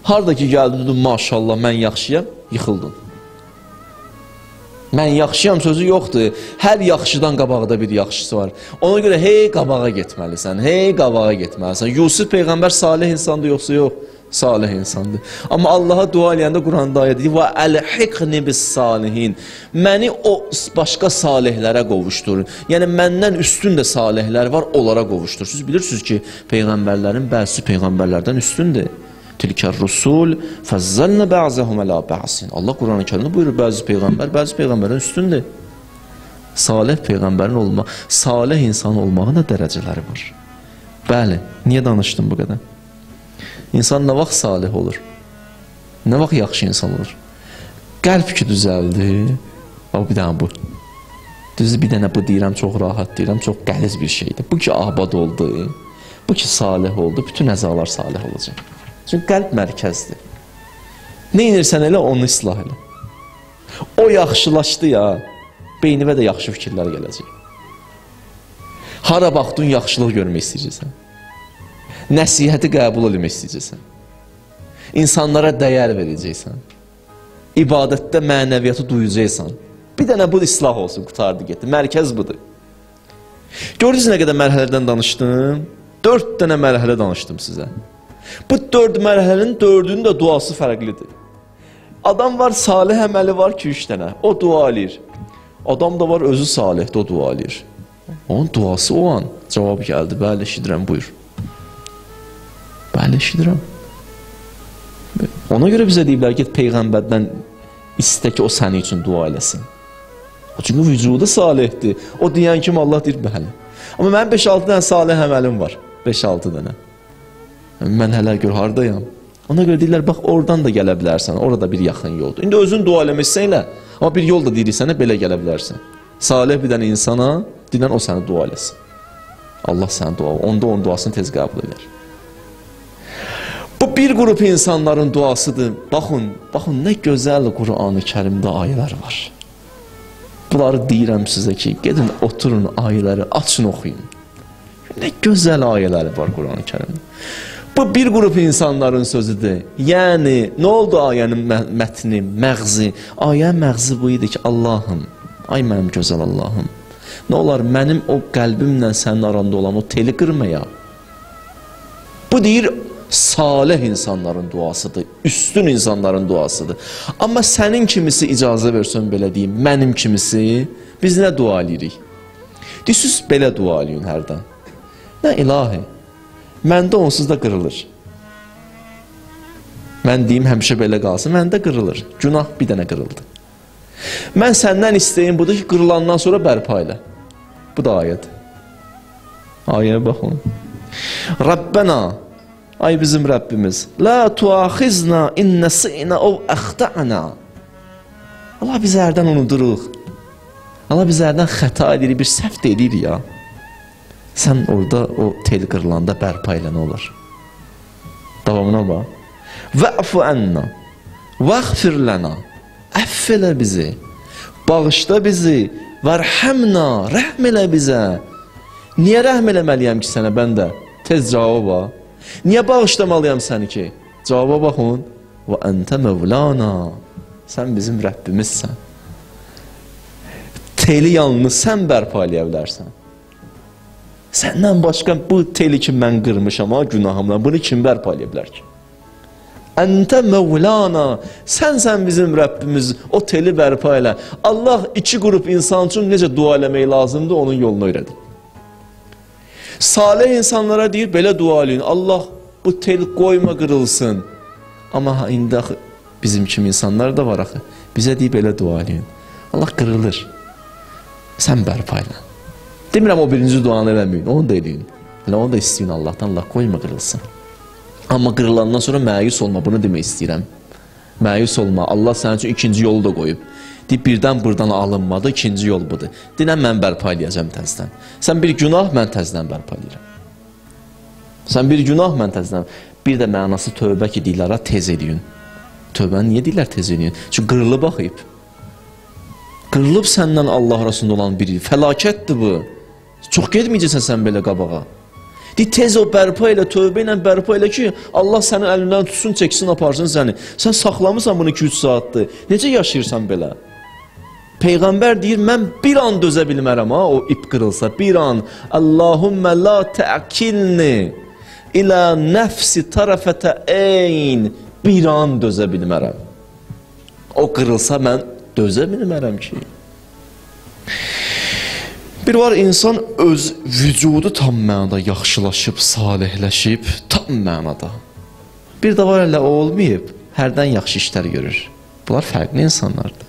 Harda ki gəldin, maşallah, mən yaxşıyam, yıxıldın. Mən yaxşıyam sözü yoxdur. Hər yaxşıdan qabaqda bir yaxşısı var. Ona görə hey qabağa getməlisən, hey qabağa getməlisən. Yusuf Peyğəmbər salih insandır, yoxsa yox? Salih insandır. Amma Allaha dua eləyəndə Quranda ayət deyir, وَأَلْحِقْنِ بِالصَّالِحِينَ Məni o başqa salihlərə qovuşturun. Yəni, məndən üstün də salihlər var, onlara qovuşdur. Siz bilirsiniz ki, Peyğəmbərlərin bəzi Peyğəmbərlərdən üstündür. Tilkər rusul fəzzəlnə bə'zəhum ələ bə'sin. Allah Quran-ı Kərimdə buyurur, bəzi Peyğəmbərdən üstündür. Salih Peyğəmbərin olmaq, salih insan olmağın da dərəcələri var. Bəli, niyə danışdım bu qədər? İnsan nə vaxt salih olur? Nə vaxt yaxşı insan olur? Qəlb ki düzəldi, bir dənə bu. Düzdür, bir dənə bu deyirəm, çox rahat deyirəm, çox qəliz bir şeydir. Bu ki abad oldu, bu ki salih oldu, bütün əzalar salih olacaq. Çünki qəlb mərkəzdir. Nə inirsən elə, onu islah elə. O yaxşılaşdı ya, beynivə də yaxşı fikirlər gələcək. Hara baxdın, yaxşılıq görmək istəyəcəksən. Nəsihəti qəbul eləmək istəyəcəksən. İnsanlara dəyər verəcəksən. İbadətdə mənəviyyatı duyacaqsan. Bir dənə bu islah olsun, qutardı getdi. Mərkəz budur. Gördünüz nə qədər mərhələdən danışdım? 4 dənə mərhələ danışdım sizə. Bu 4 mərhələnin 4'ünün də duası fərqlidir. Adam var, salih əməli var ki 3 dənə. O dua eləyir. Adam da var, özü salihdir, o dua eləyir. Onun duası o an cavab gəldi. Bəli, eşidirəm, buyur. Bəli, eşidirəm. Ona görə bizə deyiblər ki, Peyğəmbərdən istə ki, o sənin üçün dua eləsin. Çünki vücudu salihdir. O deyən kimi Allah deyir, bəli. Amma mənim 5-6 dənə salih əməlim var. 5-6 dənə. Mən hələ gör, haradayam. Ona görə deyirlər, bax, oradan da gələ bilərsən. Orada bir yaxın yoldur. İndi özün dua eləmişsən elə. Amma bir yol da deyirik sənə, belə gələ bilərsən. Salih bir dənə insana, dinən o səni dua eləsin. Allah səni dua, onda onun duasını tez qəbul edər. Bu bir qrup insanların duasıdır. Baxın, nə gözəl Qur'an-ı Kərimdə ayələr var. Bunları deyirəm sizə ki, gedin, oturun ayələri, açın, oxuyun. Nə gözəl ayələri var Qur'an-ı Kərimdə. Bu bir qrup insanların sözüdür. Yəni, nə oldu ayənin mətni, məğzi? Ayənin məğzi bu idi ki, Allahım, ay mənim gözəl Allahım, nə olar mənim o qəlbimlə sənin aranda olan o teli qırmaya? Bu deyir, salih insanların duasıdır, üstün insanların duasıdır. Amma sənin kimisi icazə versən belə deyim, mənim kimisi, biz nə dua edirik? Deyirsiz, belə dua edin hərdən. Nə ilahi? Məndə onsuz da qırılır. Mən deyim, həmişə belə qalsın, məndə qırılır. Günah bir dənə qırıldı. Mən səndən istəyim budur ki, qırılandan sonra bərpa elə. Bu da ayədir. Ayəyə baxın. Rabbena, ay bizim Rəbbimiz, la tuaxizna in nəsi'na ov əxta'na. Allah biz hərdən unuduruq. Allah biz hərdən xəta edirik, bir səhv də edirik ya. Sən orada o tel qırılanda bərpa elə nə olur? Davamına bax. Və'fu ənna, vəğfir lənə, əff elə bizi, bağışla bizi, vərhəmna, rəhm elə bizə. Niyə rəhm eləməliyəm ki sənə, mən də? Tez cavaba. Niyə bağışlamalıyam səni ki? Cavaba baxın. Və əntə mövlana, sən bizim Rəbbimizsən. Teli yalnız sən bərpa eləyə bilərsən. Səndən başqa bu teli ki mən qırmışam ha günahımla, bunu kim bərpa eləyə bilər ki? Əntə mövlana, sən bizim Rəbbimiz, o teli bərpa elə. Allah 2 qrup insan üçün necə dua eləmək lazımdır, onun yolunu öyrədir. Salih insanlara deyir, belə dua eləyin, Allah bu tel qoyma qırılsın. Amma indi bizim kimi insanlar da var axı. Bizə deyib belə dua eləyin. Allah qırılır. Sən bərpa elə. Demirəm o birinci duanı eləməyin, onu da eləyin. Onu da istəyin Allahdan, Allah qoyma qırılsın. Amma qırılandan sonra məyus olma, bunu demək istəyirəm. Məyus olma, Allah sənin üçün ikinci yolu da qoyub. Deyib, birdən buradan alınmadı, ikinci yol budur. Dinən mən bərpa eləyəcəm təzdən. Sən bir günah, mən təzdən bərpa eləyirəm. Sən bir günah, mən təzdən. Bir də mənası tövbə ki, deyirlər, tez edin. Tövbəni niyə deyirlər tez edin? Çünki qırılıb baxıyıb. Qırılıb səndən Allah arasında olan biri. Fəlakətdir bu. Çox getməyəcəksən sən belə qabağa. Tez o bərpa ilə, tövbə ilə bərpa elə ki, Allah sənin əlindən tutsun, çəksin, aparsın səni. Sən saxlamısan bunu 2-3 saatdır. Necə yaşayırsan belə? Peyğəmbər deyir, mən bir an dözə bilmərəm, o ip qırılsa, bir an. Allahümmə la tə'kilni ilə nəfsi tərəfətə eyn. Bir an dözə bilmərəm. O qırılsa mən dözə bilmərəm ki. Bir var, insan öz vücudu tam mənada yaxşılaşıb, salihləşib, tam mənada. Bir də var, elə o olmayıb, hərdən yaxşı işlər görür. Bunlar fərqli insanlardır.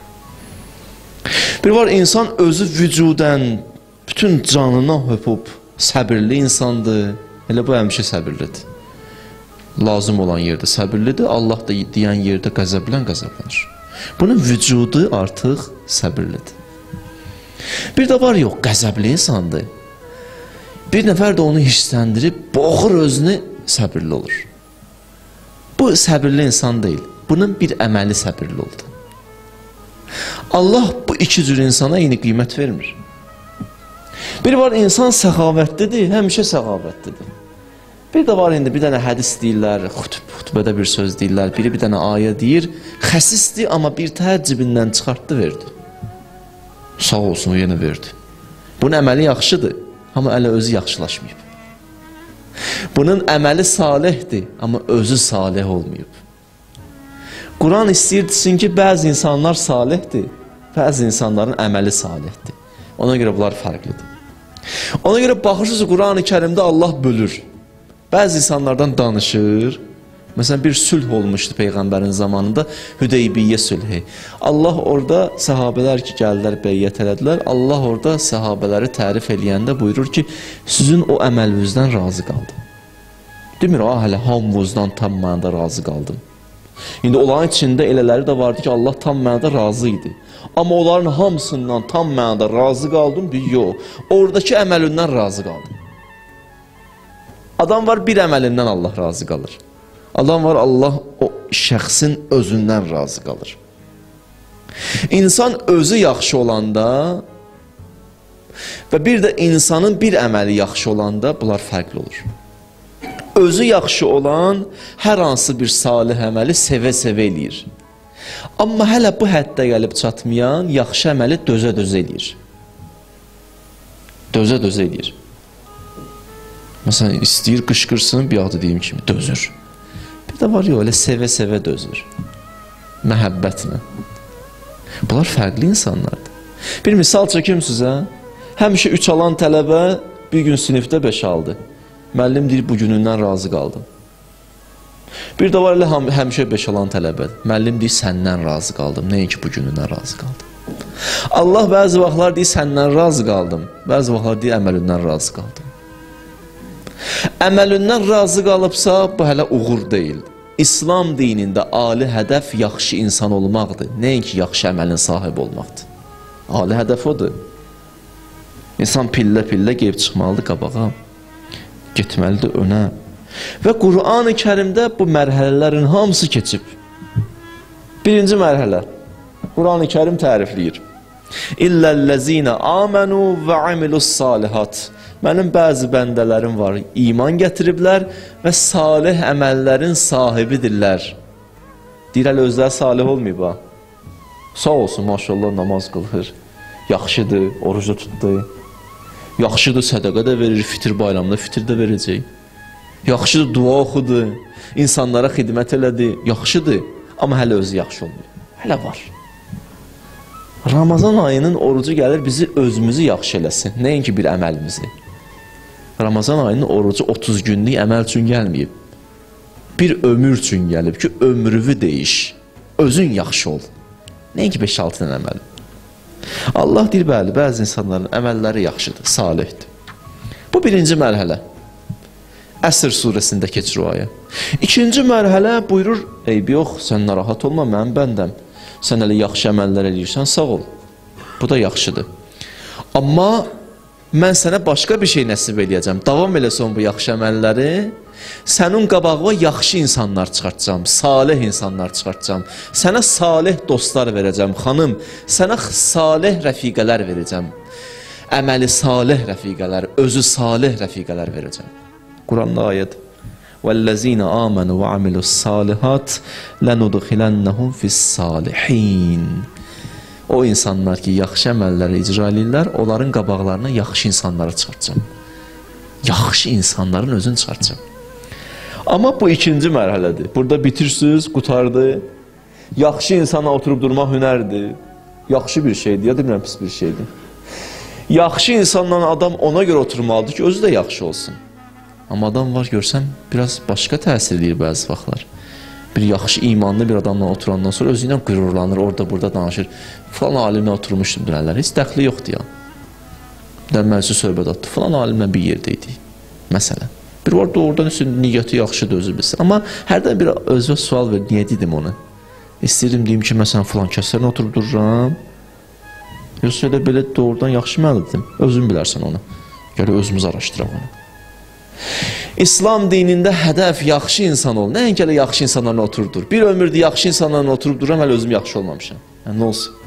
Bir var, insan özü vücudən, bütün canına höpub, səbirli insandır. Elə bu həmişə səbirlidir. Lazım olan yerdə səbirlidir, Allah da deyən yerdə qəzəblənir. Bunun vücudu artıq səbirlidir. Bir də var, yox, qəzəbli insandır. Bir nəfər də onu hissləndirib, boğur özünü, səbirli olur. Bu səbirli insan deyil, bunun bir əməli səbirli oldu. Allah bu iki cür insana eyni qiymət vermir. Bir var, insan səxavətlidir, həmişə səxavətlidir. Bir də var, indi bir dənə hədis deyirlər, xutbədə bir söz deyirlər, biri bir dənə ayə deyir, xəsisdir, amma bir təhər cibindən çıxartdı, verdi. Sağ olsun, o yenə verdi. Bunun əməli yaxşıdır, amma ələ özü yaxşılaşmayıb. Bunun əməli salihdir, amma özü salih olmayıb. Quran istəyirdisin ki, bəzi insanlar salihdir, bəzi insanların əməli salihdir. Ona görə bunlar fərqlidir. Ona görə baxırsınız, Quran-ı Kərimdə Allah bölür. Bəzi insanlardan danışır. Məsələn, bir sülh olmuşdu Peyğəmbərin zamanında, Hüdeybiyyə sülhü. Allah orada, səhabələr ki, gəldilər, beyyət elədilər. Allah orada səhabələri tərif eləyəndə buyurur ki, sizin o əməlinizdən razı qaldım. Demir, hələ hamınızdan tam mənada razı qaldım. İndi onların içində elələri də vardı ki, Allah tam mənada razı idi. Amma onların hamısından tam mənada razı qaldım, deyir, yox. Oradakı əməlindən razı qaldım. Adam var, bir əməlindən Allah razı qalır. Adam var, Allah o şəxsin özündən razı qalır. İnsan özü yaxşı olanda və bir də insanın bir əməli yaxşı olanda bunlar fərqli olur. Özü yaxşı olan hər hansı bir salih əməli sevə-sevə eləyir. Amma hələ bu həddə gəlib çatmayan yaxşı əməli dözə-dözə eləyir. Dözə-dözə eləyir. Məsələn, istəyir qışqırsın, bir adı deyim kimi, dözür. Bir də var, yox, elə sevə-sevə dözür. Məhəbbətlə. Bunlar fərqli insanlardır. Bir misal çəkim sizə. Həmişə 3 alan tələbə bir gün sinifdə 5 aldı. Müəllim deyir, bugünündən razı qaldım. Bir də var, elə həmişə 5 alan tələbə. Müəllim deyir, səndən razı qaldım. Nəyin ki, bugünündən razı qaldım. Allah bəzi vaxtlar deyir, səndən razı qaldım. Bəzi vaxtlar deyir, əməlindən razı qaldım. Əməlindən razı qalıbsa, bu hələ uğur deyil. İslam dinində ali hədəf yaxşı insan olmaqdır. Nəinki yaxşı əməlin sahibi olmaqdır. Ali hədəf odur. İnsan pillə-pillə qeyb çıxmalıdır qabağa. Getməlidir önə. Və Qur'an-ı Kərimdə bu mərhələlərin hamısı keçib. Birinci mərhələ. Qur'an-ı Kərim tərifləyir. İlləl-ləzinə amənu və amilus salihat. Mənim bəzi bəndələrim var, iman gətiriblər və salih əməllərin sahibidirlər. Deyir, hələ özləri salih olmayıb ha. Sağ olsun, maşallah, namaz qılır. Yaxşıdır, orucu tutdu. Yaxşıdır, sədəqə də verir, fitir bayramında fitir də verəcək. Yaxşıdır, dua oxudu, insanlara xidmət elədi. Yaxşıdır, amma hələ özü yaxşı olmayıb. Hələ var. Ramazan ayının orucu gəlir bizi özümüzü yaxşı eləsin, nəinki bir əməlimizi. Ramazan ayının orucu 30 günlük əməl üçün gəlməyib. Bir ömür üçün gəlib ki, ömrüvü deyiş, özün yaxşı ol. Nəinki 5-6 dənə əməl. Allah deyir, bəli, bəzi insanların əməlləri yaxşıdır, salihdir. Bu birinci mərhələ. Əsr surəsində keçir o ayə. İkinci mərhələ buyurur, eyb yox, sən narahat olma, mənim bəndəm. Sən elə yaxşı əməllər eləyirsən, sağ ol. Bu da yaxşıdır. Amma mən sənə başqa bir şey nəsib eləyəcəm. Davam eləsən bu yaxşı əməlləri, sənin qabağına yaxşı insanlar çıxartacam, salih insanlar çıxartacam. Sənə salih dostlar verəcəm, xanım. Sənə salih rəfiqələr verəcəm. əməli salih rəfiqələr, özü salih rəfiqələr verəcəm. Quranda ayədir. وَالَّذِينَ آمَنُوا وَعَمِلُوا الصَّالِحَاتِ لَنُدْخِلَنَّهُمْ فِي الصَّالِحِينَ. O insanlar ki, yaxşı əməlləri icra edirlər, onların qabaqlarına yaxşı insanları çıxartacam. Yaxşı insanların özünü çıxartacam. Amma bu ikinci mərhələdir. Burada bitirsiniz, qutardı. Yaxşı insana oturub durmaq hünərdir. Yaxşı bir şeydir, ya demirəm pis bir şeydir. Yaxşı insanla adam ona görə oturmalıdır ki, özü də yaxşı olsun. Amma adam var, görsəm, biraz başqa təsir edir bəzi vaxtlar. Bir yaxşı, imanlı bir adamla oturandan sonra özü ilə qürurlanır, orada, burada danışır. Falan alimlə oturmuşdur dünərlər, heç dəxli yoxdur ya. Məclis söhbət atdı, falan alimlə bir yerdəydik, məsələn. Bir var, doğrudan üstün niyyəti yaxşıdır, özü bilsin. Amma hərdən bir özünə sual ver, niyə dedim onu? İstəyirdim deyim ki, məsələn, filan kəsərlə oturub dururam. Yoxsa elə belə doğrudan yaxşı mənə dedim. Özün bilərsən onu. Gələ özümüz araşdıraq onu. İslam dinində hədəf yaxşı insan ol. Nəinki elə yaxşı insanlarla oturub dur. Bir ömürdür yaxşı insanlarla oturub duram, hələ özüm yaxşı olmamışam. Yəni, nə olsun?